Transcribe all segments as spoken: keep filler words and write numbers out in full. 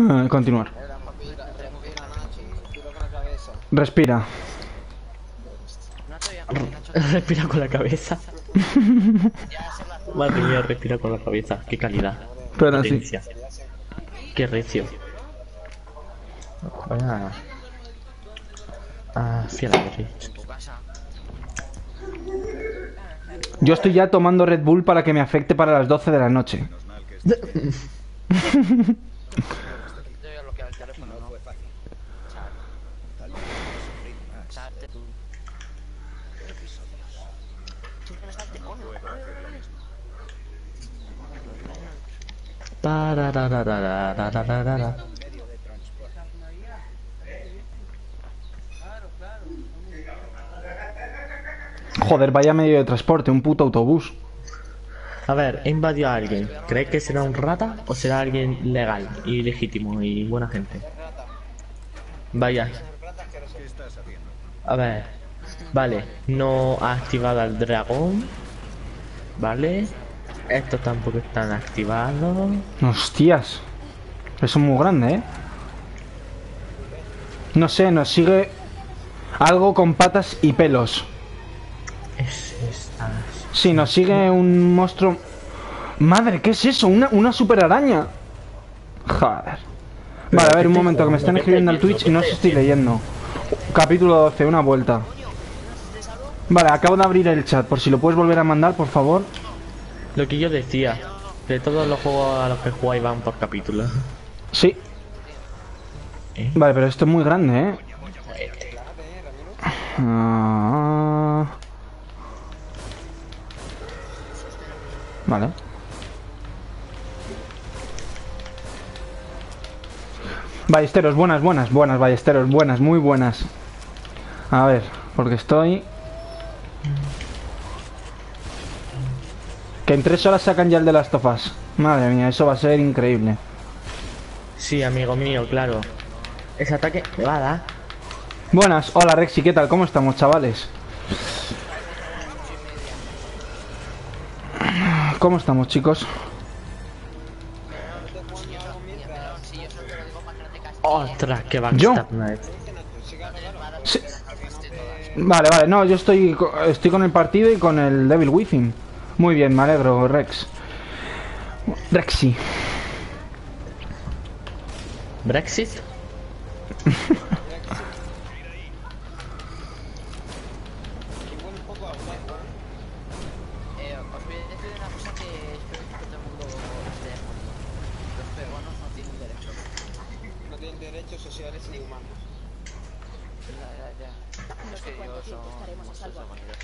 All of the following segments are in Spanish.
Continuar. Respira, respira, Nachi. Respira con la cabeza. Respira. No estoy bien, Nacho. Respira con la cabeza. Ya se la Madre mía, respira con la cabeza. Qué calidad. Pero sí. Potencia. Qué recio. Vaya. Ah, fiel en tu casa. Yo estoy ya tomando Red Bull para que me afecte para las doce de la noche. Yo voy a bloquear el teléfono, ¿no? Salte tú. Tú tienes el teléfono. Tararararararararara. Joder, vaya medio de transporte, un puto autobús. A ver, he invadido a alguien. ¿Crees que será un rata o será alguien legal y legítimo y buena gente? Vaya. A ver. Vale, no ha activado al dragón. Vale. Estos tampoco están activados. Hostias. Eso es muy grande, ¿eh? No sé, nos sigue algo con patas y pelos. Es esta. Sí, nos sigue un monstruo. Madre, ¿qué es eso? Una, una super araña. Joder. Vale, a ver, un momento, que me están escribiendo al Twitch y no os estoy leyendo. Capítulo doce, una vuelta. Vale, acabo de abrir el chat, por si lo puedes volver a mandar, por favor. Lo que yo decía, de todos los juegos a los que jugáis van por capítulo. Sí. ¿Eh? Vale, pero esto es muy grande, ¿eh? Ah. Vale. Ballesteros, buenas, buenas, buenas, ballesteros, buenas, muy buenas. A ver, porque estoy... Que en tres horas sacan ya el de las tofas. Madre mía, eso va a ser increíble. Sí, amigo mío, claro. Ese ataque me va a dar. Buenas, hola Rexy, ¿qué tal? ¿Cómo estamos, chavales? ¿Cómo estamos, chicos? Ostras, que ¿Yo? backstab knife. Sí. Vale, vale, no, yo estoy, estoy con el partido y con el Devil Within. Muy bien, me alegro, Rex. Rexy. ¿Brexit? Eh, os voy a decir una cosa que espero que todo el mundo esté de acuerdo. Los peruanos no tienen derechos. No tienen derechos sociales ni humanos. Ya, ya, ya. No Es sé que cuánto ellos tiempo son estaremos a muchos salvo. demonios.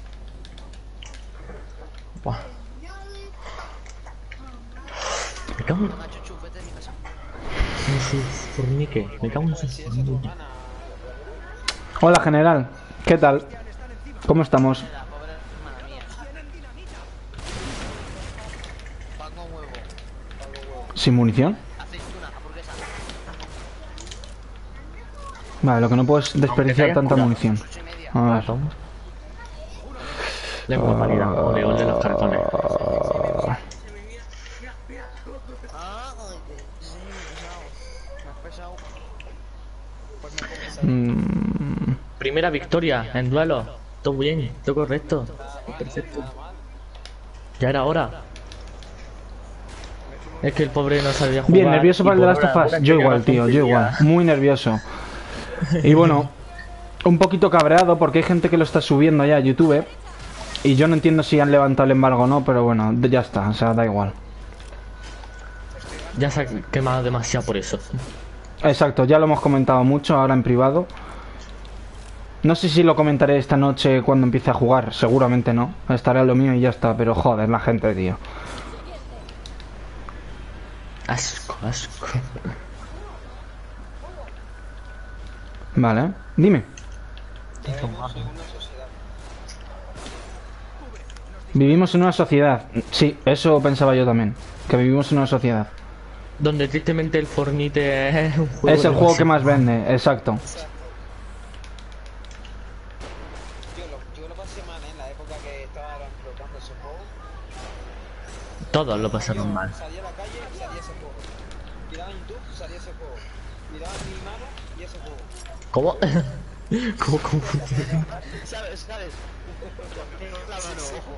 Buah. Me cago en... Toma, chuchu, vete de mi casa. en su fornique. Me cago en su Si es fornique. humana. Hola, general. ¿Qué tal? ¿Cómo estamos? La pobre hermana mía. Pan con huevo. ¿Sin munición? Aceituna, hamburguesa. Vale, lo que no puedo es desperdiciar haya tanta curado. munición. Ocho y media. A ver. Ah, toma. Lengua marina, oleón de los cartones. Ah, ay, que sí, me has pesado. Pues me comes a Mm, Primera victoria en duelo. Todo bien, todo correcto. Perfecto. Ya era hora. Es que el pobre no sabía jugar. Bien, nervioso y para el de por las una- tofas. una Yo chica igual, no tío, yo conseguía. igual. Muy nervioso. Y bueno, un poquito cabreado porque hay gente que lo está subiendo ya a YouTube. Y yo no entiendo si han levantado el embargo o no, pero bueno, ya está, o sea, da igual. Ya se ha quemado demasiado por eso. Exacto, ya lo hemos comentado mucho ahora en privado. No sé si lo comentaré esta noche cuando empiece a jugar, seguramente no. Estaré a lo mío y ya está, pero joder, la gente, tío. Asco, asco. Vale, dime. Vivimos en una sociedad. Sí, eso pensaba yo también. Que vivimos en una sociedad. Donde tristemente el Fornite es un juego. Es el juego que demasiado- más vende, exacto. Yo lo, yo lo pasé mal, ¿eh? En la época que estaban explotando ese juego. Todos lo pasaron mal. Salía a la calle y salía ese juego. miraba en YouTube, salía ese juego. Miraba mi mano y ese juego. ¿Cómo? ¿Cómo, cómo funciona? ¿Sabes? ¿Sabes? La mano, ojo.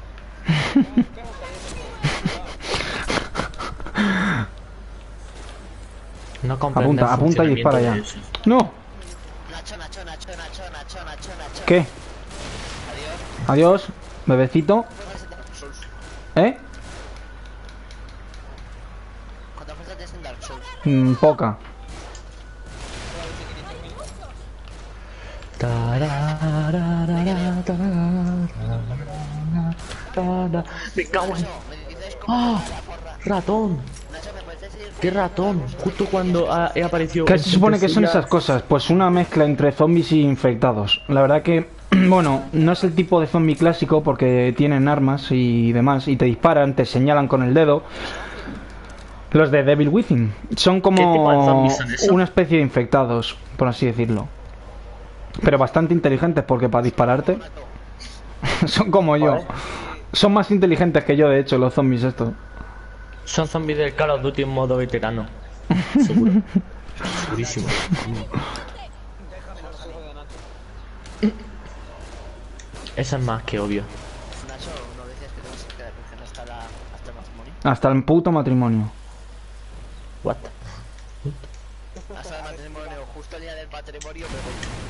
No comprendo Apunta, el apunta y dispara ya. funcionamiento de eso. ¡No! Nacho, Nacho, Nacho, Nacho, Nacho, Nacho, Nacho. ¿Qué? Adiós. Adiós, bebecito. ¿Eh? ¿Cuántas fuerzas tienes en Dark Souls? Mm, poca. Tarararara, tarararara. Me cago en... Nacho, ¿me dices cómo ¡Ah! te la porra? ¡Ratón! Nacho, ¿me puedes decir? ¡Qué ratón! Justo cuando ha, he aparecido... ¿Qué se supone que son esas cosas? Pues una mezcla entre zombies y infectados. La verdad que, bueno, no es el tipo de zombie clásico porque tienen armas y demás y te disparan, te señalan con el dedo. Los de Devil Within son ¿Qué tipo de como zombies son esos? una especie de infectados, por así decirlo. Pero bastante inteligentes porque para dispararte son como yo. Son más inteligentes que yo, de hecho, los zombies estos. Son zombies del Call of Duty en modo veterano. Seguro. Segurísimo. Eso es más que obvio. Nacho, ¿no decías que tenemos que quedar virgen hasta, la, hasta el matrimonio? Hasta el puto matrimonio. What? Hasta el matrimonio, justo el día del matrimonio me voy.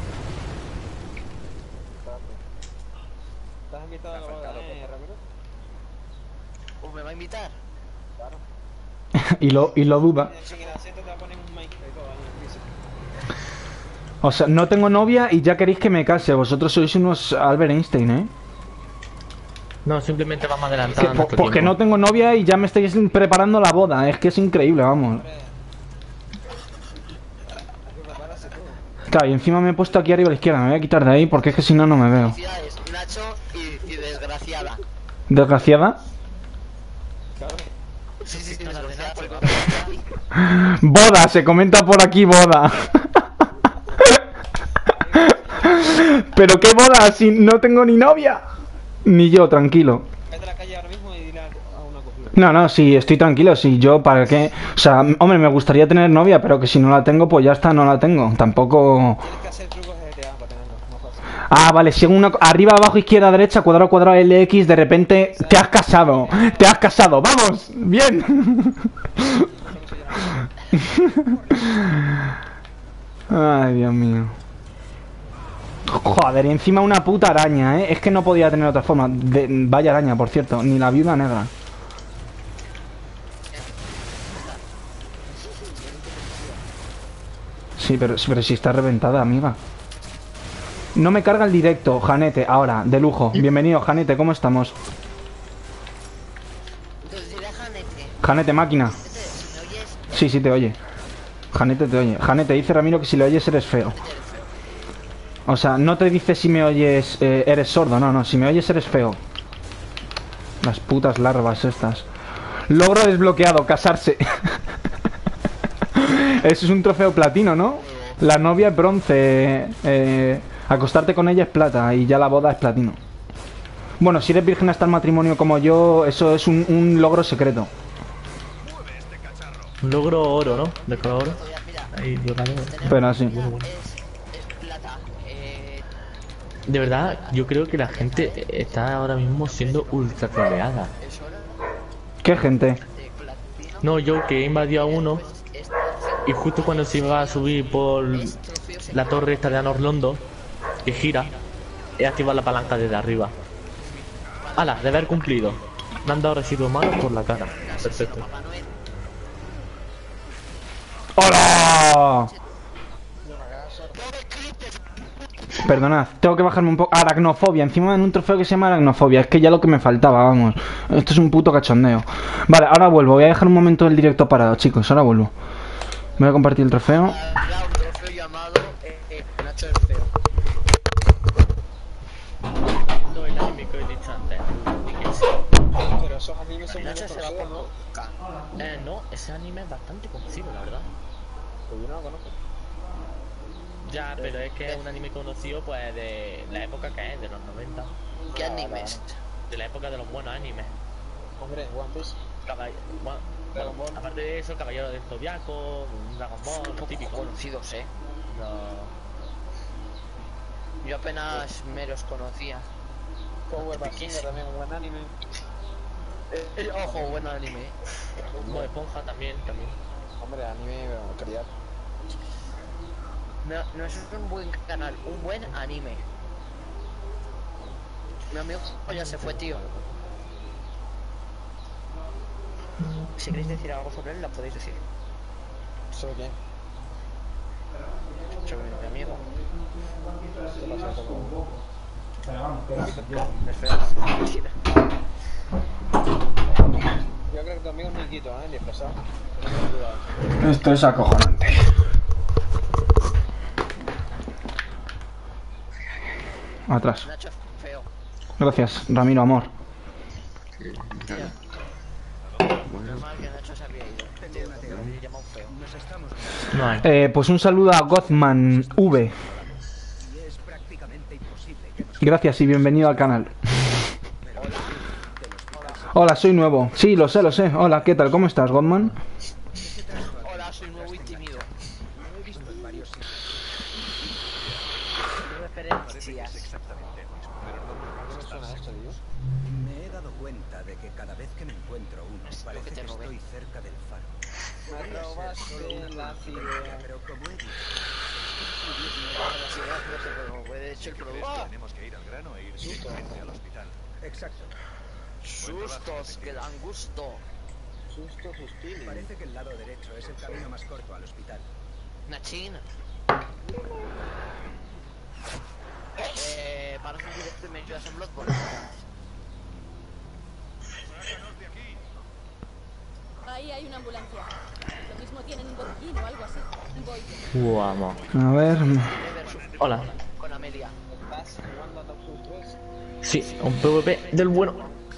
¿Estás invitado a la boda, eh, Ramiro? ¿O me va a invitar? y, lo, y lo duda. Mira, chiquita, siéntate, te va a poner un mic y todo en el piso. O sea, no tengo novia y ya queréis que me case. Vosotros sois unos Albert Einstein, ¿eh? No, simplemente vamos Que, adelantando po- nuestro porque tiempo. no tengo novia y ya me estáis preparando la boda. Es que es increíble, vamos. Claro, y encima me he puesto aquí arriba a la izquierda. Me voy a quitar de ahí porque es que si no, no me veo. Felicidades, Nacho y, y desgraciada. Desgraciada. Sí, sí, sí, desgraciada porque... Boda, se comenta por aquí boda. Pero qué boda si no tengo ni novia. Ni yo, tranquilo. Vete a la calle ahora mismo y dile a a una copia. No, no, sí, estoy tranquilo, sí, yo para qué... O sea, hombre, me gustaría tener novia, pero que si no la tengo, pues ya está, no la tengo. Tampoco... Tienes que hacer trucos de G T A para tenerlo, más fácil. Ah, vale, si en una... arriba, abajo, izquierda, derecha, cuadrado, cuadrado, L X, de repente te has casado. Te has casado, vamos, bien. Ay, Dios mío. Joder, y encima una puta araña, ¿eh? Es que no podía tener otra forma. De... Vaya araña, por cierto, ni la viuda negra. Sí, pero, pero si está reventada, amiga. No me carga el directo, Janete, ahora, de lujo. Bienvenido, Janete, ¿cómo estamos? Entonces, dile a Janete, Janete, máquina. si me oyes, Sí, sí, te oye. Janete te oye. Janete, dice Ramiro que si le oyes eres feo. O sea, no te dice si me oyes eh, eres sordo, no, no, si me oyes eres feo. Las putas larvas estas. Logro desbloqueado, casarse. Eso es un trofeo platino, ¿no? La novia es bronce. Eh, acostarte con ella es plata y ya la boda es platino. Bueno, si eres virgen hasta el matrimonio como yo, eso es un, un logro secreto. Un logro oro, ¿no? De color oro. todavía, mira, Ahí, dorado. Pero así. es, es plata. Eh, De verdad, yo creo que la gente está ahora mismo siendo ultra troleada. es hora ¿Qué gente? de platino. No, yo que he invadido a uno Es, y justo cuando se iba a subir por es trofeo secreto. la torre esta de Anorlondo, que gira, he activado la palanca desde arriba. ¡Hala! De haber cumplido. Me han dado residuos malos por la cara. Perfecto. Papá Noel. ¡Hola! Perdonad, tengo que bajarme un poco. Aracnofobia, encima en un trofeo que se llama aracnofobia. Es que ya lo que me faltaba, vamos. Esto es un puto cachondeo. Vale, ahora vuelvo. Voy a dejar un momento el directo parado, chicos. Ahora vuelvo. Voy a compartir el trofeo. Habrá un trofeo llamado eh, eh, Nacho el Feo. No, el anime que he dicho antes. Pero esos animes son muy Nacho se va conocidos, por ¿no? K. Eh, no, ese anime es bastante conocido, la verdad. Pues yo no lo conozco. Ya, pero es que es un anime conocido pues de la época que es, de los noventa. ¿Qué animes? De la época de los buenos animes. Hombre, One Piece. Caball- One- Dragon Ball. Aparte de eso, Caballero del Zodiaco, Dragon Ball, lo Poco típico. conocidos, eh. No. Yo apenas me los conocía. Power Ranger también un buen anime. Eh, eh, ojo, buen anime. Bob Esponja también, también. Hombre, anime, bueno, calidad. No, no es un buen canal, un buen anime. Mi amigo ya se fue, tío. Si queréis decir algo sobre él, la podéis decir. ¿Sobre quién? Sobre mi amigo. ¿Qué pasa? ¿Cómo? Es feo. Mentira. Yo creo que tu amigo es Niquito, ¿eh? Disfrazado. No me he dudado. Esto es acojonante. Atrás. Nacho es feo. Gracias, Ramiro, amor. Normal que Nacho se había ido. Tío, me había llamado feo. No hay. Eh, pues un saludo a Gothman V. Gracias y bienvenido al canal. Hola, soy nuevo. Sí, lo sé, lo sé. Hola, ¿qué tal? ¿Cómo estás, Gothman? Hola, soy nuevo y tímido. Referencias. ¿Qué suena esto, tío? Me he dado cuenta de que cada vez que me encuentro uno, Es lo parece que que te robé. estoy cerca del faro. Me robaste la idea. Pero como he dicho, Las ideas no se pueden. De hecho, el producto. Tenemos que ir al grano e ir directamente al hospital. exacto. Sustos que dan gusto. Susto, sustil. Parece que el lado derecho es el camino más corto al hospital. Nachin. Eh, para un directo y me ayudas en Bloodborne. Ahí hay una ambulancia. Lo mismo tienen un botiquín o algo así. Voy. Vamos. A ver. Hola. Con Amelia. ¿Estás jugando a Dark Souls tres? Sí, un PvP del bueno.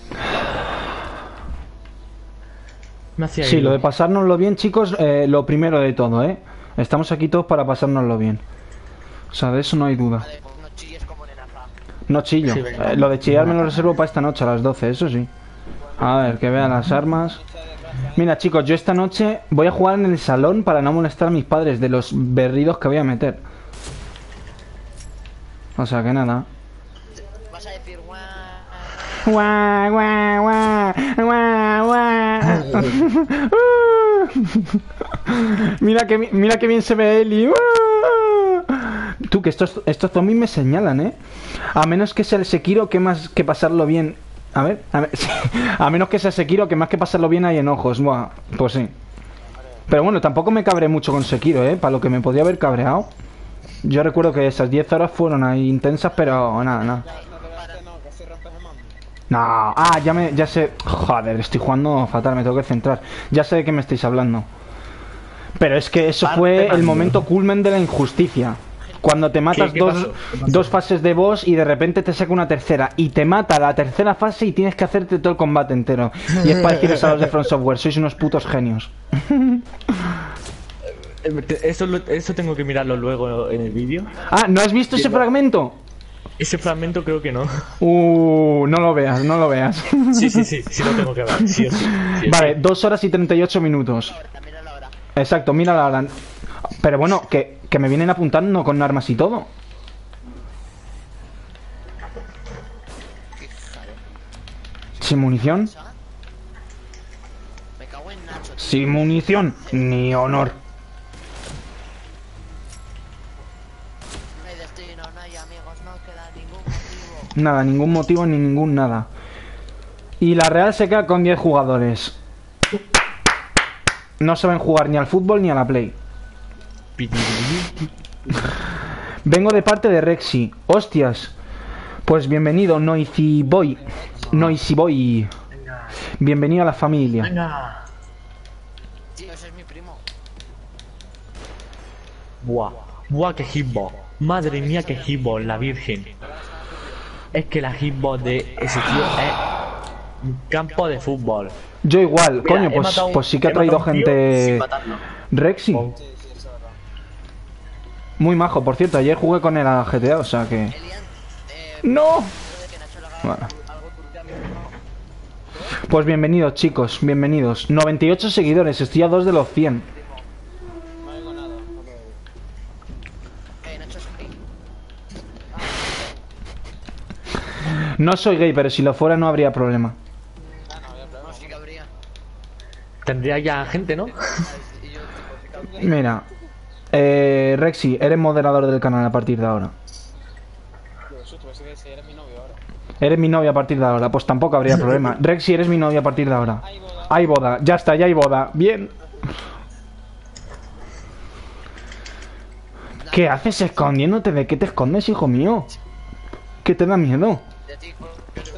Me hacía Sí, ir. lo de pasárnoslo bien, chicos, eh, lo primero de todo, ¿eh? Estamos aquí todos para pasárnoslo bien. O sea, de eso no hay duda. Vale, pues no chilles como nenaza. No chillo. Sí, venga. Eh, lo de chillar me lo reservo para esta noche a las doce, eso sí. A ver, que vean las armas. Mira, chicos, yo esta noche voy a jugar en el salón para no molestar a mis padres de los berridos que voy a meter. O sea, que nada. Vas a decir, guau. Guau, guau, guau, guau, guau. Mira que, bi- mira que bien se ve Eli. Tú, que estos, estos zombies me señalan, ¿eh? A menos que sea el Sekiro, que más que pasarlo bien. A ver, a ver, sí. A menos que sea Sekiro, que más que pasarlo bien hay enojos. Buah, pues sí. Pero bueno, tampoco me cabré mucho con Sekiro, ¿eh? Para lo que me podía haber cabreado. Yo recuerdo que esas diez horas fueron ahí intensas, pero nada, nada. No te gaste, no, que así rompes el mando. No, ah, ya me, ya sé. Joder, estoy jugando fatal, me tengo que centrar. Ya sé de qué me estáis hablando. Pero es que eso Parte fue el mando. momento culmen de la injusticia. Cuando te matas qué dos, pasó? ¿Qué pasó? dos fases de boss y de repente te saca una tercera y te mata la tercera fase y tienes que hacerte todo el combate entero. Y es para decirles a los de Front Software, sois unos putos genios. Eh, Eso, lo- eso tengo que mirarlo luego en el vídeo. Ah, ¿no has visto ese fragmento? Ese fragmento creo que no. Uh, no lo veas, no lo veas. Sí, sí, sí, sí lo tengo que ver. Sí o sí. sí o Vale, sí. dos horas y treinta y ocho minutos. Mira la hora. Exacto, mira la hora. Pero bueno, que, que me vienen apuntando con armas y todo. ¿Sin munición? Me cago en Nacho. tío. Sin munición, ni honor. No hay destino, no hay amigos, no queda ningún motivo. Nada, ningún motivo ni ningún nada. Y la Real se queda con diez jugadores. No saben jugar ni al fútbol ni a la Play. Vengo de parte de Rexy. Hostias. Pues bienvenido, Noisy Boy. Noisy Boy. Bienvenido a la familia. Venga. Tío, ese es mi primo. Buah. Buah, que hitbox. Madre mía, que hitbox, la virgen. Es que la hitbox de ese tío es un campo de fútbol. Yo igual, Mira, coño, he pues, matado un- pues sí que ha he matado traído un tío sin gente. matarlo. Rexy. Oh. Sí, sí, eso es verdad. Muy majo, por cierto, ayer jugué con él a G T A, o sea que. Elian, eh, ¡No! de que Nacho le haga Bueno. algo turbio a mi primo. Pues bienvenidos, chicos, bienvenidos. noventa y ocho seguidores, estoy a dos de los cien. No oigo nada. No lo oigo. Eh, Nacho es gay. No soy gay, pero si lo fuera no habría problema. Ah, no, había problema. No, sí que habría. Tendría ya gente, ¿no? Y yo, tipo, fica- Mira, eh, Rexy, eres moderador del canal a partir de ahora. Yo me susto, pensé que ese era mi novio ahora. Eres mi novia a partir de ahora, pues tampoco habría problema. Rexy, eres mi novia a partir de ahora. Hay boda. Hay boda, ya está, ya hay boda. Bien. ¿Qué haces escondiéndote? ¿De qué te escondes, hijo mío? ¿Qué te da miedo? de ti, por-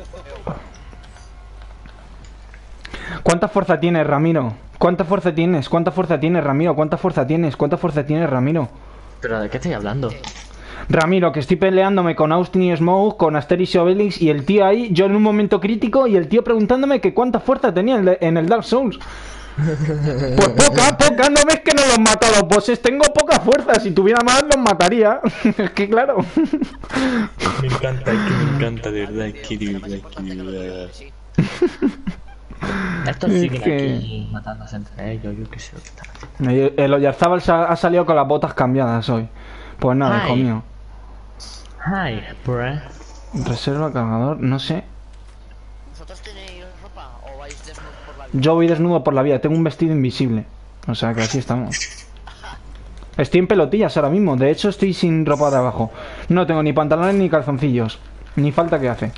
¿Cuánta fuerza tienes, Ramiro? ¿Cuánta fuerza tienes? ¿Cuánta fuerza tienes, Ramiro? ¿Cuánta fuerza tienes? ¿Cuánta fuerza tienes, Ramiro? ¿Pero de qué estoy hablando? Ramiro, que estoy peleándome con Austin y Smoke, con Asterix y Obelix y el tío ahí, yo en un momento crítico y el tío preguntándome que cuánta fuerza tenía en el- en el Dark Souls. Pues poca, poca, ¿no ves que no los mato a los bosses? Tengo poca fuerza, si tuviera más los mataría. Es que claro. Me encanta, es que me encanta, de verdad, es que de verdad, es que de verdad. sí. Estos Es siguen que- aquí matándose entre ellos, yo qué sé lo que están haciendo. El Oyarzábal sa- ha salido con las botas cambiadas hoy. Pues nada, hijo Ay. mío. Hi, bruh. Reserva cargador, no sé. ¿Vosotros tenéis ropa o vais desnudos por la vida? Yo voy desnudo por la vida, tengo un vestido invisible. O sea que así estamos. Estoy en pelotillas ahora mismo, de hecho estoy sin ropa de abajo. No tengo ni pantalones ni calzoncillos. Ni falta que hace.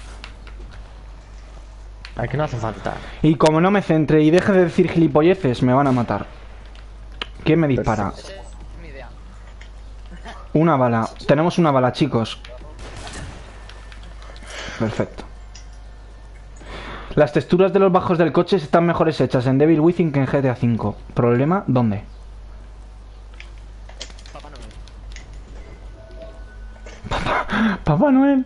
Aquí no hace falta. Y como no me centre y deje de decir gilipolleces, me van a matar. ¿Quién me dispara? Esa es mi idea. Una bala. Tenemos una bala, chicos. Perfecto. Las texturas de los bajos del coche están mejores hechas en Devil Within que en G T A cinco. ¿Problema? ¿Dónde? Papá Noel. Papá Noel.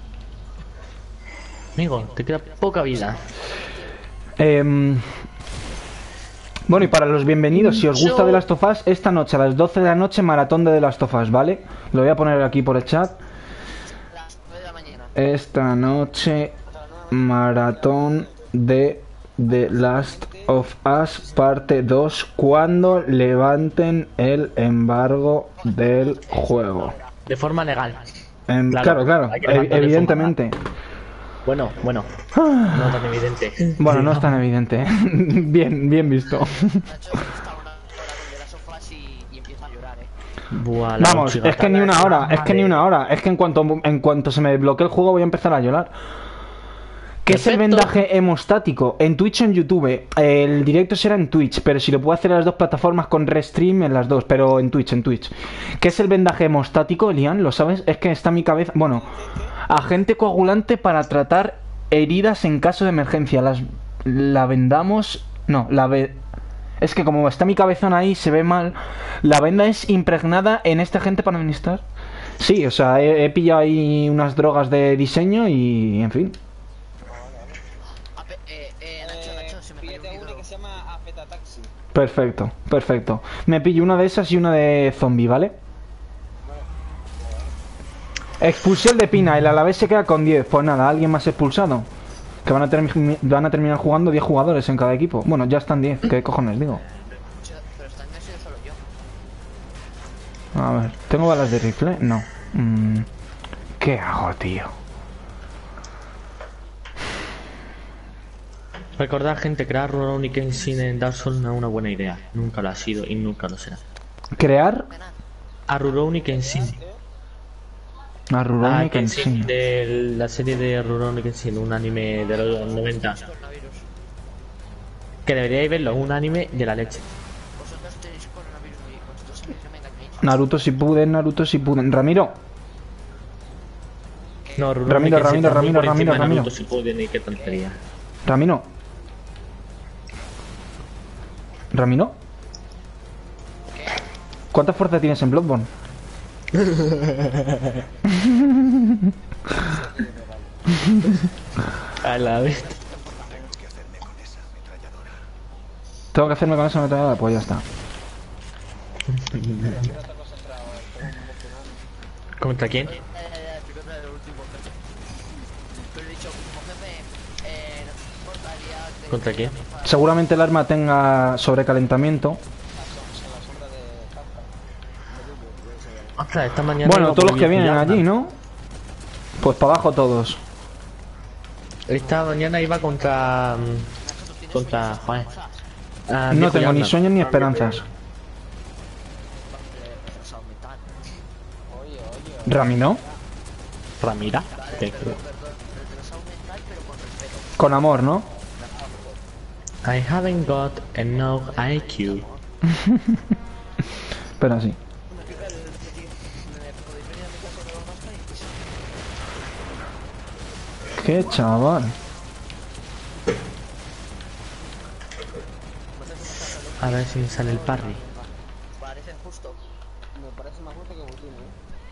Amigo, te queda poca vida. Em, Bueno, y para los bienvenidos, si os gusta The Last of Us, esta noche a las doce de la noche, maratón de The Last of Us, ¿vale? Lo voy a poner aquí por el chat. Las nueve de la mañana. Esta noche, maratón de The Last of Us, parte dos, cuando levanten el embargo del juego. De forma legal. Em, Claro, claro, claro, hay que ev- levantar de evidentemente. Bueno, bueno. No tan evidente. Bueno, no es tan evidente. ¿eh? Bien, bien visto. Nacho está una hora con de las sofás y, y empieza a llorar, eh. Buah, la Vamos, mochigata es que ni una es hora, es que ni una hora. Es que en cuanto, en cuanto se me desbloquee el juego voy a empezar a llorar. ¿Qué es el Perfecto. vendaje hemostático? En Twitch o en YouTube. El directo será en Twitch, pero si lo puedo hacer en las dos plataformas con Restream en las dos, pero en Twitch, en Twitch. ¿Qué es el vendaje hemostático, Elian? ¿Lo sabes? Es que está en mi cabeza. Bueno, agente coagulante para tratar heridas en caso de emergencia. Las la vendamos. No, la ve. Es que como está mi cabezón ahí, se ve mal. La venda es impregnada en este agente para administrar. Sí, o sea, he, he pillado ahí unas drogas de diseño y en fin. A pe- eh, eh, Nacho, Nacho, se me cayó un Píllate una libro. que se llama Afeta Taxi. Perfecto, perfecto. Me pillo una de esas y una de zombie, ¿vale? Expulsión de Pina, el Alavés se queda con diez. Pues nada, alguien más expulsado. Que van a, termi- van a terminar jugando diez jugadores en cada equipo. Bueno, ya están diez, ¿qué cojones digo? Che, Pero está en medio solo yo. A ver, ¿tengo balas de rifle? No. Mm, ¿Qué hago, tío? Recordad, gente, crear Rurouni Kenshin en Dark Souls no es una buena idea. Nunca lo ha sido y nunca lo será. Crear A Rurouni Kenshin. a Rurouni Ah, Kenshin Kenshin. de la serie de Rurouni Kenshin, un anime de los noventa. Coronavirus. Que deberíais verlo, un anime de la leche. Vosotros tenéis coronavirus y vosotros sabéis que me engañáis. Naruto si puden, Naruto si puden. Ramiro, No, Rurouni Ramiro, Kenshin Ramiro, está muy Ramiro, por encima de Ramiro, Naruto Shippuden, y qué tontería. Ramiro. Ramiro. ¿Cuánta fuerza tienes en Bloodborne? A la vez. Tengo que hacerme con esa metralleta, pues ya está. ¿Contra quién? Eh, primero el último jefe. Pero he dicho, como jefe, eh, no te importa ¿Contra quién? Seguramente el arma tenga sobrecalentamiento. Ostras, esta mañana. Bueno, iba todos por los que vienen Villarma. allí, ¿no? Pues para abajo todos. Esta mañana iba contra. mm, Contra. Joder. Ah, No viejo tengo ni Yarna. sueños ni esperanzas. Rami, ¿no? Ramira. ¿Qué? Con amor, ¿no? I haven't got enough I Q. Pero sí. Qué chaval. A ver si me sale el parry. Parece justo. Me parece más justo que Putin, ¿eh?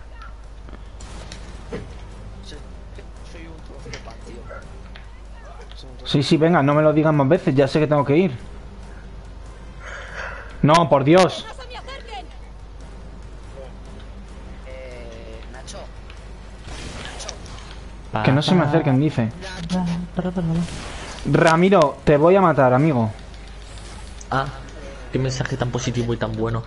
Soy, soy un trozo de pan, tío. Sí, sí, venga, no me lo digan más veces, ya sé que tengo que ir. No, por Dios. ¡No se me acerquen! Eh. Nacho. Que no se me acerquen, dice. Ramiro, te voy a matar, amigo. Ah, qué mensaje tan positivo y tan bueno.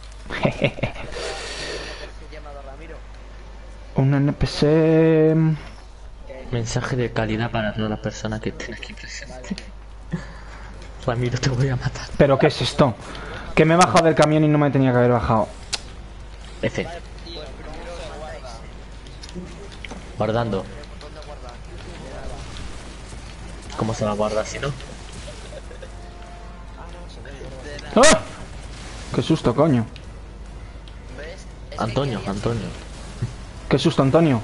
Llamado Ramiro. Un N P C... Mensaje de calidad para todas las personas que estén aquí presentes. Ramiro, te voy a matar. ¿Pero qué es esto? Que me he bajado del camión y no me tenía que haber bajado. F. Guardando. ¿Cómo se va a guardar si no? ¡Ah! ¡Qué susto, coño! ¿Ves? Es Antonio, Antonio. ¡Qué susto, Antonio!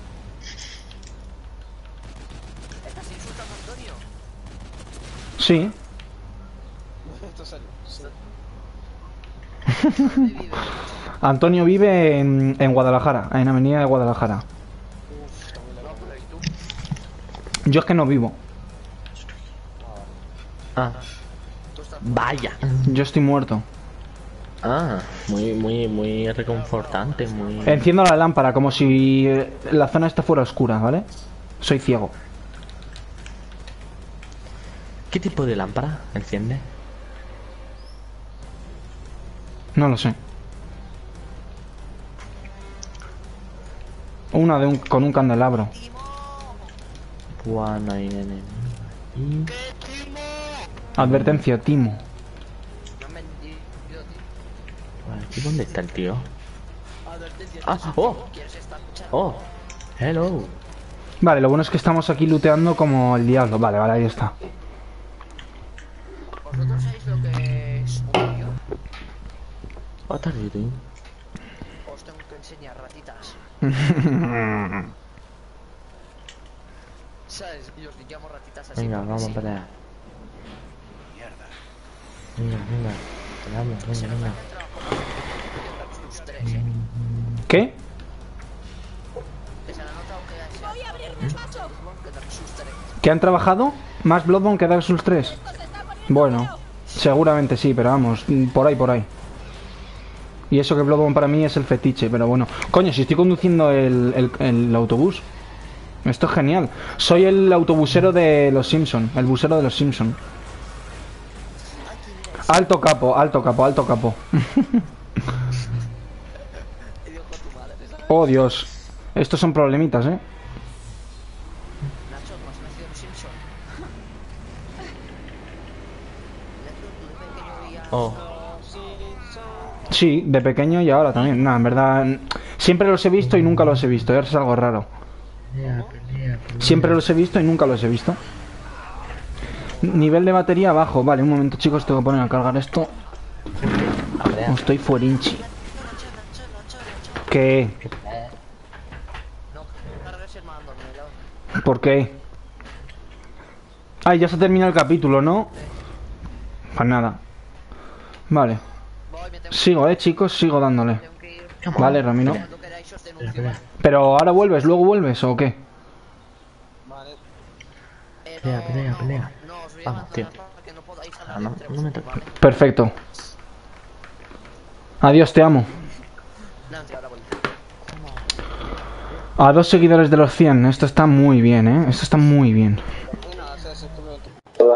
¿Estás insultando a Antonio? Sí. Esto sale. Sí. ¿Dónde vive? Antonio vive en, en Guadalajara, en Avenida de Guadalajara. No, pero ¿y tú? Yo es que no vivo. Ah. Vaya. Yo estoy muerto. Ah, muy, muy, muy reconfortante, muy... Enciendo la lámpara como si eh, la zona esta fuera oscura, ¿vale? Soy ciego. ¿Qué tipo de lámpara enciende? No lo sé. Una de un, con un candelabro. One enemy. Y... Advertencia, Timo. No me han mentido, tío. ¿Y dónde está el tío? Advertencia. Ah, oh, ¿Quieres estar escuchando? oh, hello. Vale, lo bueno es que estamos aquí looteando como el diablo. Vale, vale, ahí está. ¿Vosotros sabéis lo que es un vídeo? What are you doing? Os tengo que enseñar, ratitas. ¿Sabes? Y os llamo ratitas así. Venga, porque vamos sí. a pelear. Mierda. Venga, venga. Peleamos, venga, venga. Los tres, ¿eh? ¿Qué? Que se han anotado que se ¡Voy a abrirme paso! que Dark Souls tres. ¿Que han trabajado? ¿Más Bloodborne que Dark Souls tres? ¡Esto se está poniendo Bueno, bueno! seguramente sí, pero vamos, por ahí, por ahí. Y eso que Bloodborne para mí es el fetiche, pero bueno. Coño, si estoy conduciendo el, el, el autobús. Esto es genial. Soy el autobusero de los Simpson, el busero de los Simpson. Alto capo, alto capo, alto capo. Oh, Dios. Estos son problemitas, ¿eh? Nacho, ¿no has nacido en Simpson? Oh, Sí, de pequeño y ahora también. No, en verdad, siempre los he visto y nunca los he visto. Es algo raro. pelea, pelea, pelea. Siempre los he visto y nunca los he visto. Nivel de batería bajo. Vale, un momento, chicos, tengo que poner a cargar esto. A pelear. O estoy fuerinchi. ¿Qué? No, cargas el mando, me lo... ¿Por qué? Ay, ya se termina el capítulo, ¿no? Pues nada. Vale. Voy, me tengo, Sigo, eh, chicos, sigo dándole. tengo que ir. Vale, Ramiro. Cuando queráis os denuncio, Pelea, ¿vale? Pero ahora vuelves, luego vuelves, ¿o qué? Vale. Eh, Pelea, no, pelea, no, pelea. No, os voy a Vamos, mandar tío. para que no podáis Ah, hablar no, entre no me vosotros, toques. ¿vale? Perfecto. Adiós, te amo. No, tío, ahora voy. A dos seguidores de los cien. Esto está muy bien, ¿eh? Esto está muy bien. Nada, o sea, simplemente.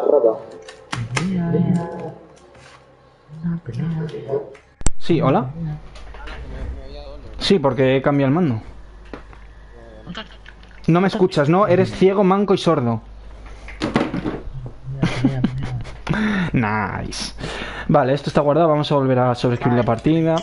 Sí, hola. Sí, porque he cambiado el mando. No me escuchas, ¿no? Eres ciego, manco y sordo. Nice. Vale, esto está guardado. Vamos a volver a sobreescribir la partida.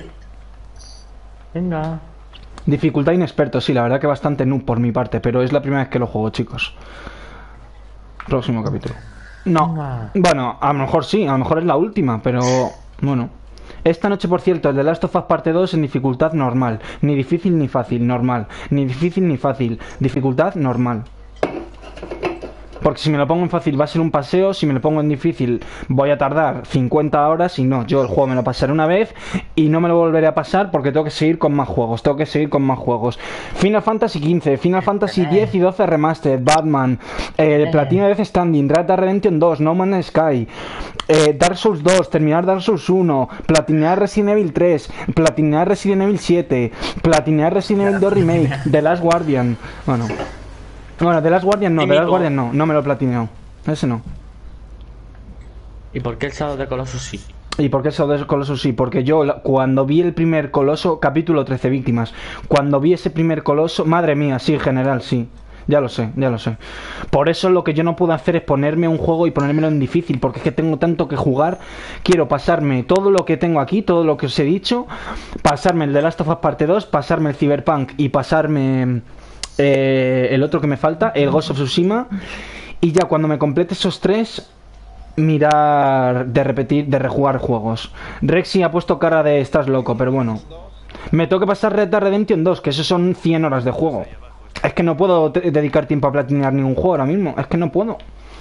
Venga. Dificultad inexperto, sí, la verdad que bastante noob por mi parte, pero es la primera vez que lo juego, chicos. Próximo capítulo. No, bueno, a lo mejor sí, a lo mejor es la última, pero bueno. Esta noche, por cierto, el de Last of Us parte dos en dificultad normal. Ni difícil ni fácil, normal. Ni difícil ni fácil, dificultad normal. Porque si me lo pongo en fácil va a ser un paseo, si me lo pongo en difícil voy a tardar cincuenta horas y no, yo el juego me lo pasaré una vez y no me lo volveré a pasar porque tengo que seguir con más juegos, tengo que seguir con más juegos. Final Fantasy quince, Final Fantasy diez y doce Remastered, Batman, eh, Platina Death Stranding, Red Dead Redemption dos, No Man's Sky, eh, Dark Souls dos, terminar Dark Souls uno, platinear Resident Evil tres, platinear Resident Evil siete, platinear Resident Evil dos Remake, The Last Guardian, bueno... Bueno, The Last Guardian no, The Last Guardian no, no me lo he platinado. Ese no. ¿Y por qué el Shadow of the Colossus sí? ¿Y por qué el Shadow of the Colossus sí? Porque yo cuando vi el primer coloso, capítulo trece, víctimas, cuando vi ese primer coloso, madre mía, sí, general, sí. Ya lo sé, ya lo sé. Por eso lo que yo no puedo hacer es ponerme un juego y ponérmelo en difícil, porque es que tengo tanto que jugar. Quiero pasarme todo lo que tengo aquí, todo lo que os he dicho, pasarme el The Last of Us parte dos, pasarme el Cyberpunk y pasarme... Eh, el otro que me falta, el Ghost of Tsushima, y ya cuando me complete esos tres, mirar de repetir, de rejugar juegos. Rexy ha puesto cara de estás loco, pero bueno. Me tengo que pasar Red Dead Redemption dos, que eso son cien horas de juego. Es que no puedo dedicar tiempo a platinar ningún juego ahora mismo, es que no puedo.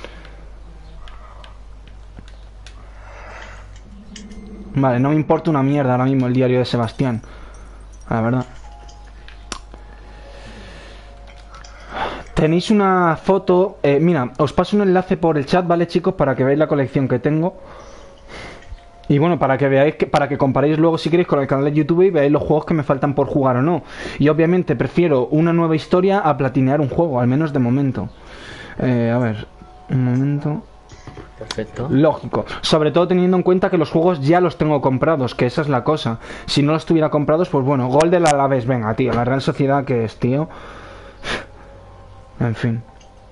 Vale, no me importa una mierda ahora mismo el diario de Sebastián, la verdad. Tenéis una foto, eh, mira, os paso un enlace por el chat, ¿vale, chicos? Para que veáis la colección que tengo. Y bueno, para que veáis, que, para que comparéis luego si queréis con el canal de YouTube y veáis los juegos que me faltan por jugar o no. Y obviamente prefiero una nueva historia a platinear un juego, al menos de momento. Eh, a ver, un momento... Perfecto. Lógico, sobre todo teniendo en cuenta que los juegos ya los tengo comprados, que esa es la cosa. Si no los tuviera comprados, pues bueno, gol del Alavés, venga, tío, la Real Sociedad que es, tío... En fin.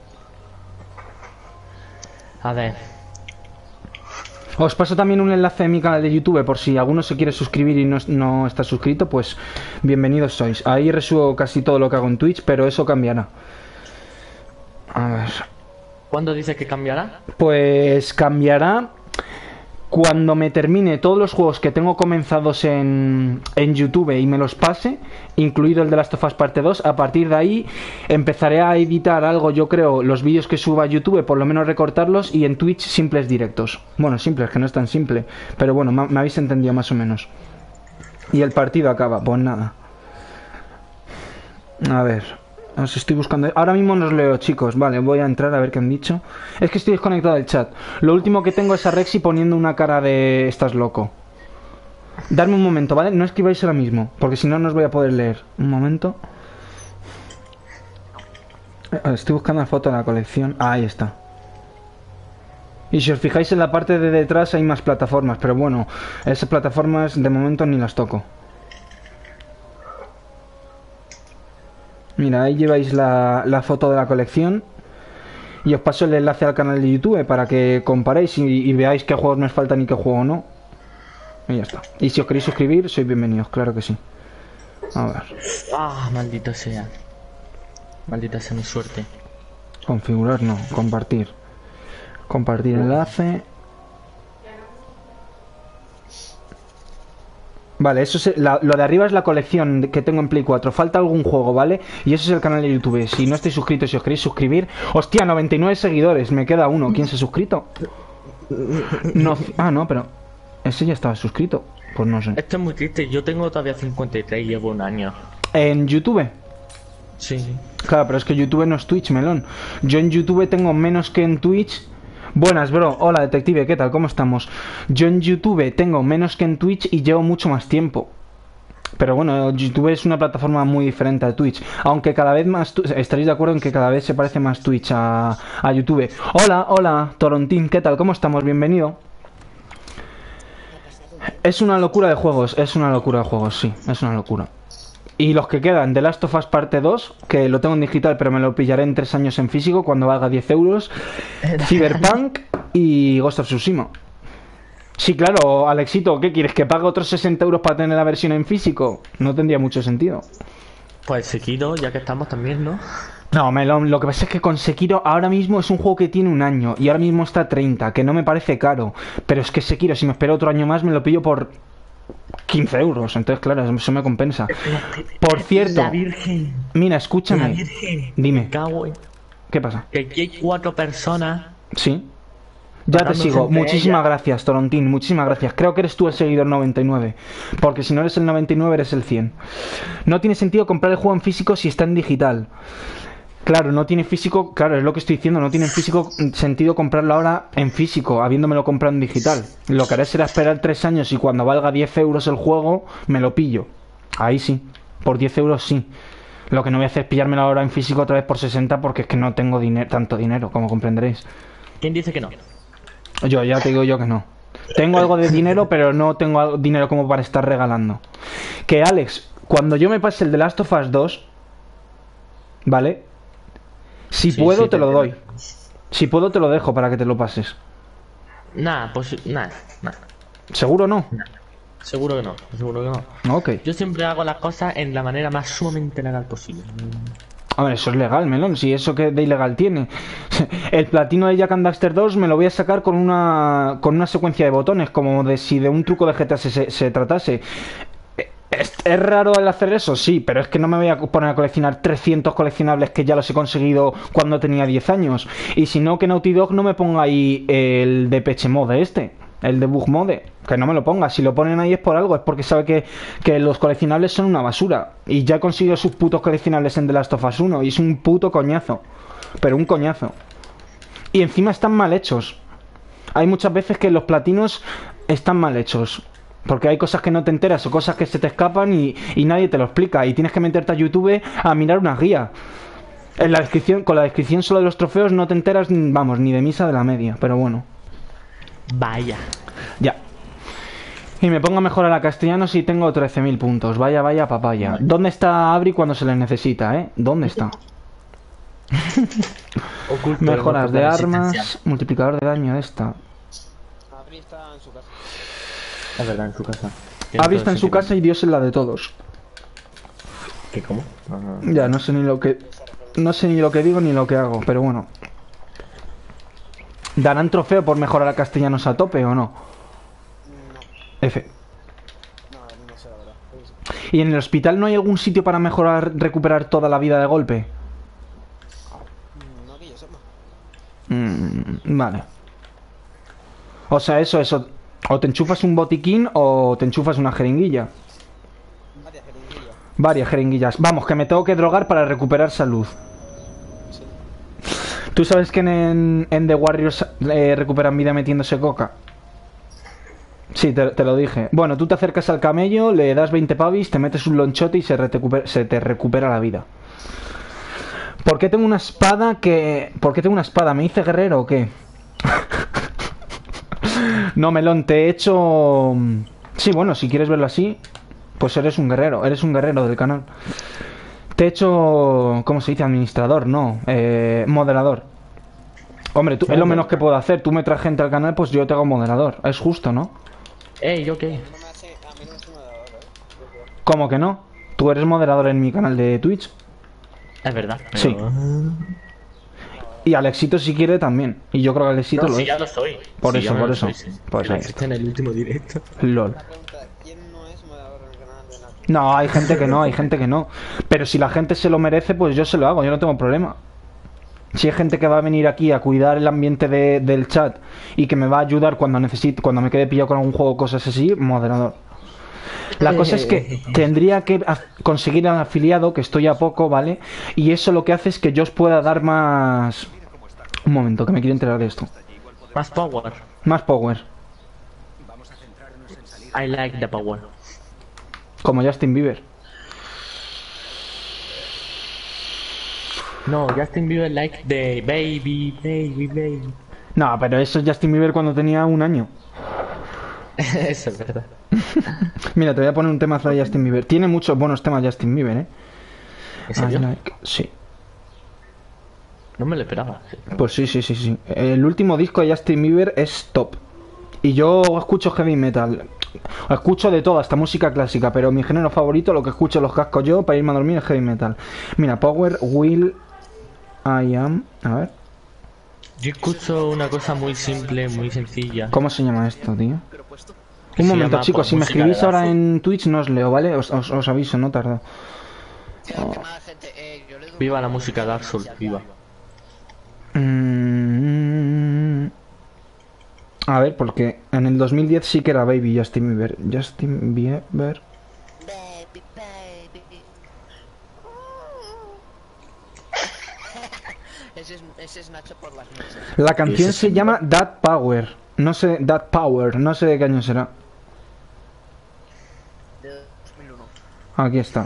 A ver. Os paso también un enlace de mi canal de YouTube por si alguno se quiere suscribir y no, no está suscrito, pues bienvenidos sois. Ahí resubo casi todo lo que hago en Twitch, pero eso cambiará. A ver. ¿Cuándo dices que cambiará? Pues cambiará cuando me termine todos los juegos que tengo comenzados en, en YouTube y me los pase, incluido el de Last of Us parte dos. A partir de ahí empezaré a editar algo, yo creo, los vídeos que suba a YouTube, por lo menos recortarlos, y en Twitch simples directos. Bueno, simples, que no es tan simple, pero bueno, me, me habéis entendido más o menos. Y el partido acaba, pues nada. A ver... Os estoy buscando. Ahora mismo no os leo, chicos. Vale, voy a entrar a ver qué han dicho. Es que estoy desconectado del chat. Lo último que tengo es a Rexy poniendo una cara de estás loco. Darme un momento, ¿vale? No escribáis ahora mismo, porque si no, no os voy a poder leer. Un momento. Estoy buscando la foto de la colección. Ah, ahí está. Y si os fijáis en la parte de detrás hay más plataformas, pero bueno, esas plataformas de momento ni las toco. Mira, ahí lleváis la, la foto de la colección. Y os paso el enlace al canal de YouTube para que comparéis y, y veáis qué juegos me faltan y qué juego no. Y ya está. Y si os queréis suscribir, sois bienvenidos, claro que sí. A ver. Ah, maldito sea. Maldita sea mi suerte. Configurar, no, compartir. Compartir enlace. Vale, eso es, la, lo de arriba es la colección que tengo en Play cuatro. Falta algún juego, ¿vale? Y eso es el canal de YouTube. Si no estáis suscritos, si os queréis suscribir... Hostia, noventa y nueve seguidores. Me queda uno. ¿Quién se ha suscrito? No, ah, no, pero... Ese ya estaba suscrito. Pues no sé. Esto es muy triste. Yo tengo todavía cincuenta y tres y llevo un año. ¿En YouTube? Sí, sí. Claro, pero es que YouTube no es Twitch, melón. Yo en YouTube tengo menos que en Twitch... Buenas, bro. Hola, detective. ¿Qué tal? ¿Cómo estamos? Yo en YouTube tengo menos que en Twitch y llevo mucho más tiempo. Pero bueno, YouTube es una plataforma muy diferente a Twitch. Aunque cada vez más... Estaréis de acuerdo en que cada vez se parece más Twitch a, a YouTube. Hola, hola, Torontín. ¿Qué tal? ¿Cómo estamos? Bienvenido. Es una locura de juegos, es una locura de juegos, sí, es una locura. Y los que quedan, The Last of Us parte dos, que lo tengo en digital pero me lo pillaré en tres años en físico cuando valga diez euros. Cyberpunk y Ghost of Tsushima. Sí, claro, Alexito, ¿qué quieres? ¿Que pague otros sesenta euros para tener la versión en físico? No tendría mucho sentido. Pues Sekiro, ya que estamos también, ¿no? No, Melón, lo que pasa es que con Sekiro ahora mismo es un juego que tiene un año y ahora mismo está a treinta, que no me parece caro. Pero es que Sekiro, si me espero otro año más, me lo pillo por quince euros. Entonces, claro, eso me compensa. Por cierto, La Virgen. mira, La escúchame. Virgen. Dime, Me cago en- ¿qué pasa? Que aquí hay cuatro personas. Sí. Ya te Matándose sigo. entre Muchísimas ellas. gracias, Torontín. Muchísimas gracias. Creo que eres tú el seguidor noventa y nueve. Porque si no eres el noventa y nueve, eres el cien. No tiene sentido comprar el juego en físico si está en digital. Claro, no tiene físico. Claro, es lo que estoy diciendo. No tiene físico sentido comprarlo ahora en físico, habiéndomelo comprado en digital. Lo que haré será esperar tres años y cuando valga diez euros el juego, me lo pillo. Ahí sí. Por diez euros sí. Lo que no voy a hacer es pillármelo ahora en físico otra vez por sesenta porque es que no tengo dinero, tanto dinero, como comprenderéis. ¿Quién dice que no? Yo, ya te digo yo que no. Tengo algo de dinero, pero no tengo algo- dinero como para estar regalando. Que Alex, cuando yo me pase el The Last of Us dos, ¿vale? Si Sí, puedo sí, te lo te doy. Si puedo te lo dejo para que te lo pases. Nada, pues nada, nada. ¿Seguro no? Seguro que no, seguro que no. Ok. Yo siempre hago las cosas en la manera más sumamente legal posible. A ver, eso es legal, Melón. Si eso que de ilegal tiene. El platino de Jak and Daxter dos me lo voy a sacar con una con una secuencia de botones, como de si de un truco de G T A se, se, se tratase. ¿Es, ¿Es raro el hacer eso? Sí, pero es que no me voy a poner a coleccionar trescientos coleccionables que ya los he conseguido cuando tenía diez años. Y si no, que Naughty Dog no me ponga ahí el Depeche Mode este, el Debug Mode, que no me lo ponga. Si lo ponen ahí es por algo, es porque sabe que, que los coleccionables son una basura. Y ya he conseguido sus putos coleccionables en The Last of Us uno y es un puto coñazo. Pero un coñazo. Y encima están mal hechos. Hay muchas veces que los platinos están mal hechos. Porque hay cosas que no te enteras o cosas que se te escapan y, y nadie te lo explica. Y tienes que meterte a YouTube a mirar una guía. En la descripción, con la descripción solo de los trofeos no te enteras, vamos, ni de misa de la media. Pero bueno, Vaya. ya. Y me pongo mejor a la castellano si tengo trece mil puntos. Vaya, vaya, papaya. ¿Dónde está Abri cuando se le necesita, eh? ¿Dónde está? Oculto Mejoras de la armas, resistencia. multiplicador de daño esta. Abri está en su casa. Es verdad, en su casa. Abri está en su casa y Dios en la de todos. ¿Qué, cómo? No, no. Ya, no sé ni lo que... No sé ni lo que digo ni lo que hago, pero bueno. ¿Darán trofeo por mejorar a castellanos a tope o no? F. No, no sé la verdad. ¿Y en el hospital no hay algún sitio para mejorar, recuperar toda la vida de golpe? No que yo sepa. Mm, vale. O sea, eso, eso. O te enchufas un botiquín o te enchufas una jeringuilla. Varias jeringuillas. Varias jeringuillas. Vamos, que me tengo que drogar para recuperar salud. Sí. ¿Tú sabes que en, en The Warriors eh, recuperan vida metiéndose coca? Sí, te, te lo dije. Bueno, tú te acercas al camello, le das veinte pavis, te metes un lonchote y se, retecuper- se te recupera la vida. ¿Por qué tengo una espada que... ¿Por qué tengo una espada? ¿Me hice guerrero o qué? No, Melón, te he hecho... Sí, bueno, si quieres verlo así, pues eres un guerrero, eres un guerrero del canal. Te he hecho... ¿Cómo se dice? Administrador, no. Eh, moderador. Hombre, tú, es lo menos que puedo hacer. Tú me traes gente al canal, pues yo te hago moderador. Es justo, ¿no? Ey, ¿yo qué? No me hace, a mí no me hace nada ahora, ¿eh? ¿Cómo que no? Tú eres moderador en mi canal de Twitch. Es verdad. Sí. Y Alexito si quiere también. Y yo creo que Alexito No, lo sí, es. ya lo soy. Por Sí, eso, ya por lo eso. soy, sí. Pues Que ahí existe en el último directo. LOL. La pregunta, ¿quién no es moderador en el canal de Nacho? No, hay gente que no, hay gente que no. Pero si la gente se lo merece, pues yo se lo hago, yo no tengo problema. Si hay gente que va a venir aquí a cuidar el ambiente de- del chat y que me va a ayudar cuando necesite, cuando me quede pillado con algún juego o cosas así, moderador. La cosa es que tendría que a- conseguir al afiliado, que estoy a poco, ¿vale? Y eso lo que hace es que yo os pueda dar más... Un momento, que me quiero enterar de esto. Más power. Más power. I like the power. Como Justin Bieber. No, Justin Bieber like the baby, baby, baby. No, pero eso es Justin Bieber cuando tenía un año. Eso es verdad. Mira, te voy a poner un temazo de Justin Bieber. Tiene muchos buenos temas Justin Bieber, ¿eh? ¿En serio? I like- Sí. No me lo esperaba. Pues sí, sí, sí, sí. El último disco de Justin Bieber es top. Y yo escucho heavy metal. Escucho de todo, hasta música clásica. Pero mi género favorito, lo que escucho los cascos yo para irme a dormir, es heavy metal. Mira, Power Will I Am. A ver. Yo escucho una cosa muy simple, muy sencilla. ¿Cómo se llama esto, tío? que Un se momento, llama, chicos. pues, Si me música escribís de ahora Daft en Twitch, no os leo, ¿vale? Os, os- os aviso, no tarda. Tío, qué mala gente. Eh, yo le doy un Viva la poco música de Dark Souls, especial. viva. Mm. A ver, porque en el dos mil diez sí que era Baby Justin Bieber. Justin Bieber. Baby, baby. ese, es, ese es Nacho por las noches. La canción Ese se sí. llama That Power. No sé, That Power. No sé de qué año será. De dos mil uno. Aquí está.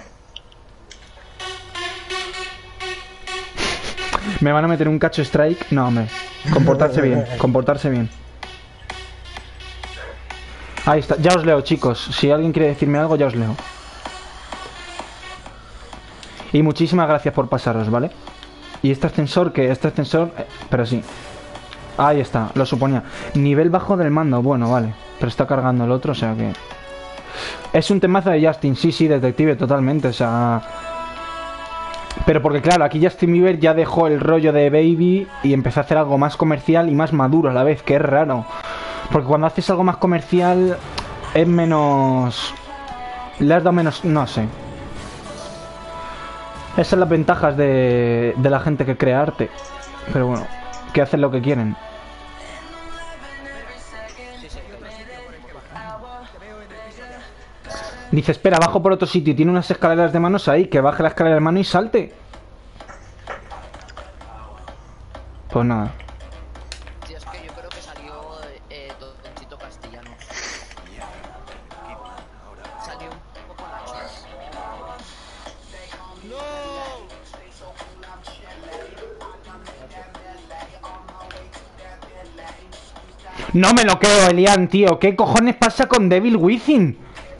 ¿Me van a meter un cacho strike? No, hombre. Comportarse bien, comportarse bien. Ahí está, ya os leo, chicos. Si alguien quiere decirme algo, ya os leo. Y muchísimas gracias por pasaros, ¿vale? Y este ascensor, que este ascensor... eh, pero sí. Ahí está, lo suponía. Nivel bajo del mando, bueno, vale. Pero está cargando el otro, o sea que... Es un temazo de Justin, sí, sí, detective, totalmente, o sea... Pero porque claro, aquí Justin Bieber ya dejó el rollo de Baby y empezó a hacer algo más comercial y más maduro a la vez, que es raro. Porque cuando haces algo más comercial es menos... Le has dado menos... no sé. Esas son las ventajas de, de la gente que crea arte. Pero bueno, que hacen lo que quieren. Dice, espera, bajo por otro sitio y tiene unas escaleras de manos ahí, que baje la escalera de mano y salte. Pues nada. Tío, es que yo creo que salió eh, Donchito Castellano. Salió un poco Nachos. No me lo creo, Elian, tío. ¿Qué cojones pasa con Devil Within?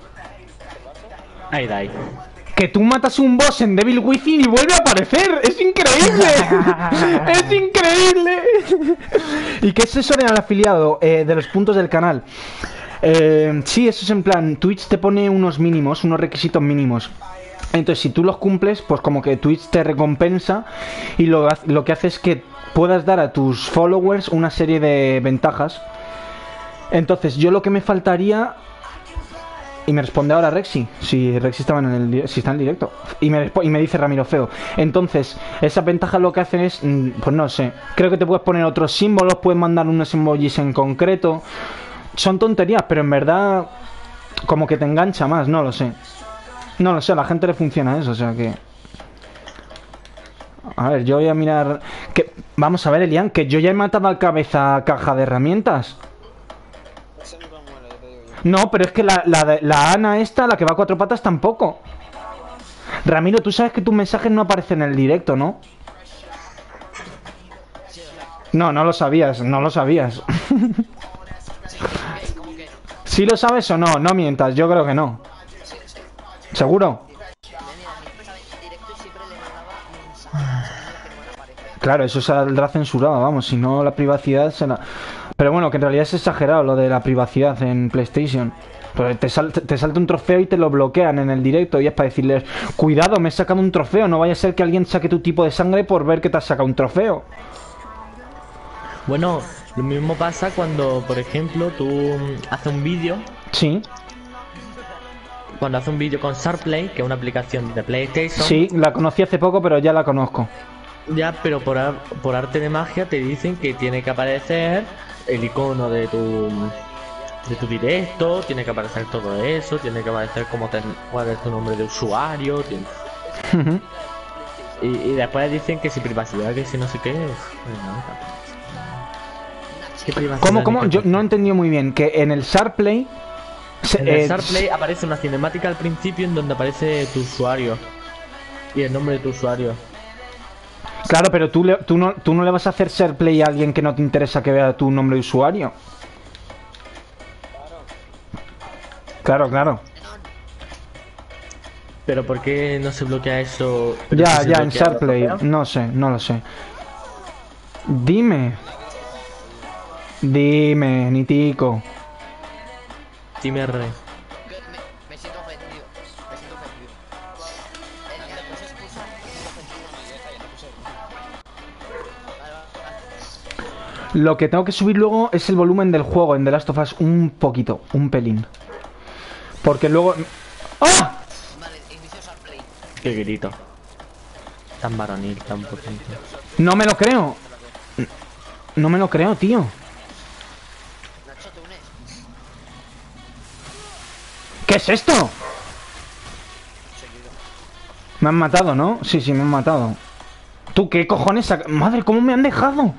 Ahí, ahí. Que tú matas un boss en Devil Within y vuelve a aparecer. ¡Es increíble! ¡Es increíble! ¿Y qué es eso del afiliado? Eh, de los puntos del canal. Eh, sí, eso es en plan, Twitch te pone unos mínimos, unos requisitos mínimos. Entonces, si tú los cumples, pues como que Twitch te recompensa y lo, lo que hace es que puedas dar a tus followers una serie de ventajas. Entonces, yo lo que me faltaría... Y me responde ahora Rexy, si Rexy estaba en el, si está en el directo. Y me, y me dice Ramiro Feo. Entonces, esas ventajas lo que hacen es, pues no sé, creo que te puedes poner otros símbolos, puedes mandar unos emojis en concreto. Son tonterías, pero en verdad como que te engancha más, no lo sé. No lo sé, a la gente le funciona eso, o sea que... A ver, yo voy a mirar... que Vamos a ver, Elian, que yo ya he matado al cabeza caja de herramientas. Ese nunca muere, ya te digo yo. No, pero es que la, la, la Ana esta, la que va a cuatro patas, tampoco. Ramiro, tú sabes que tus mensajes no aparecen en el directo, ¿no? No, no lo sabías, no lo sabías. Sí, ¿cómo que no? ¿Sí lo sabes o no? No mientas, yo creo que no. ¿Seguro? Mira, mi estaba en directo y siempre le mandaba mensajes que no van a aparecer. Claro, eso saldrá censurado, vamos, si no la privacidad será... Pero bueno, que en realidad es exagerado lo de la privacidad en PlayStation. Pues te, sal, te salta un trofeo y te lo bloquean en el directo y es para decirles, cuidado, me he sacado un trofeo, no vaya a ser que alguien saque tu tipo de sangre por ver que te has sacado un trofeo. Bueno, lo mismo pasa cuando, por ejemplo, tú haces un vídeo. Sí, Cuando haces un vídeo con SharpPlay, que es una aplicación de PlayStation. sí, la conocí hace poco, pero ya la conozco. Ya, pero por, ar- por arte de magia te dicen que tiene que aparecer el icono de tu de tu directo, tiene que aparecer todo eso, tiene que aparecer cómo te, cuál es tu nombre de usuario, tiene- Ujú. y, y después dicen que si privacidad, que si no sé qué. uf, pues nada. ¿Qué privacidad ¿Cómo, ni cómo? qué Yo cosa? no he entendido muy bien. Que en el SharpPlay... se- En el eh, SharpPlay aparece una cinemática al principio en donde aparece tu usuario y el nombre de tu usuario. Claro, pero tú, le- tú, no, tú no le vas a hacer SharePlay a alguien que no te interesa que vea tu nombre de usuario. Claro, claro. Pero ¿por qué no se bloquea eso? Pero Ya, si se ya, en bloquea, ¿lo SharePlay. bloquea? No sé, no lo sé. Dime. Dime, Nitico. Dime re. Que me, me siento ofendido. Me siento ofendido. Eh, ya, pues excusa. Vale, vale, vale. Lo que tengo que subir luego es el volumen del juego en The Last of Us un poquito, un pelín. Porque luego... ¡Ah! Vale, inicio SharePlay. Qué grito. Tan varonil, tan potente. No me lo creo. No me lo creo, tío. Nacho, ¿te unes? ¿Qué es esto? Me han matado, ¿no? Sí, sí, me han matado. ¿Tú qué cojones saca- Madre, ¿cómo me han dejado?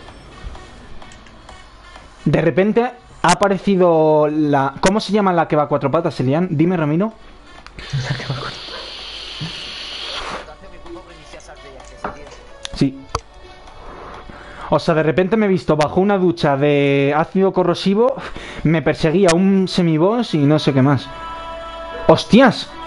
De repente ha aparecido la... ¿Cómo se llama la que va a cuatro patas, Elian? Dime, Ramiro. Hace mi culpa por iniciar SharePlay, que se tío. Sí. O sea, de repente me he visto bajo una ducha de ácido corrosivo, me perseguía un semiboss y no sé qué más. ¡Hostias!